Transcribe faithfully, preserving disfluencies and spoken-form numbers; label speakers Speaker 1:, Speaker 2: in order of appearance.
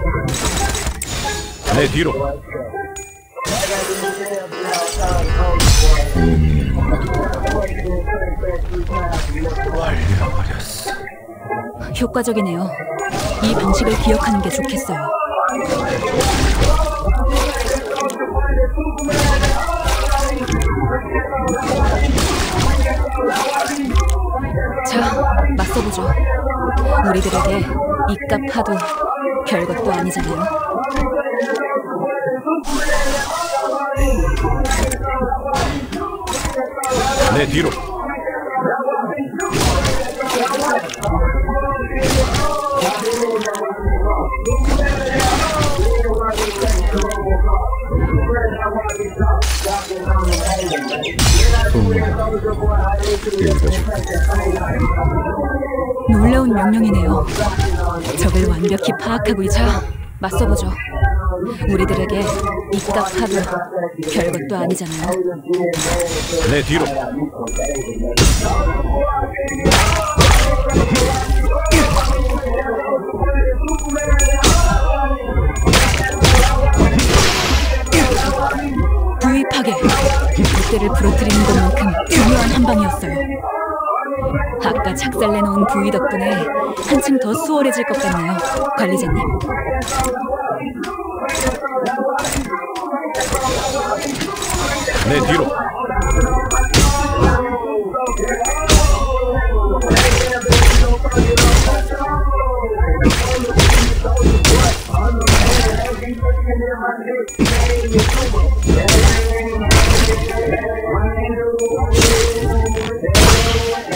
Speaker 1: 내 뒤로.
Speaker 2: 걸려버렸어.
Speaker 3: 효과적이네요. 이 방식을 기억하는 게 좋겠어요. 자, 맞서보죠. 우리들에게 이깟 파도 별것도 아니잖아요.
Speaker 1: 내 뒤로.
Speaker 3: 놀라운 명령이네요. 적을 완벽히 파악하고 있죠. 맞서보죠. 우리들에게 이깟 파도 별것도 아니잖아요.
Speaker 1: 내 뒤로.
Speaker 3: 부위 파괴. 늑대를 부러뜨리는 것만큼 중요한 한 방이었어요. 아까 작살내놓은 부위 덕분에 한층 더 수월해질 것 같네요, 관리자님.
Speaker 1: 내 뒤로.